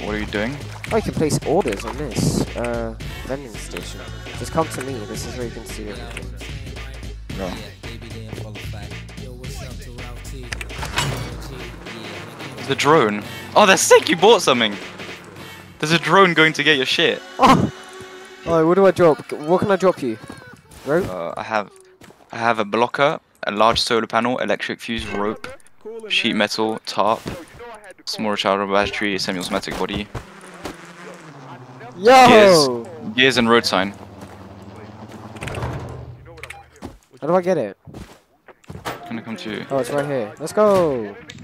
What are you doing? Oh, you can place orders on this vending station. Just come to me. This is where you can see everything. No. There's a drone. Oh, that's sick! You bought something. There's a drone going to get your shit. Oh, oh, what do I drop? What can I drop you? Rope? I have a blocker, a large solar panel, electric fuse, rope, sheet metal, tarp, small rechargeable battery, semi-automatic body, Yo! gears and road sign. How do I get it? Gonna come to you. Oh, it's right here. Let's go!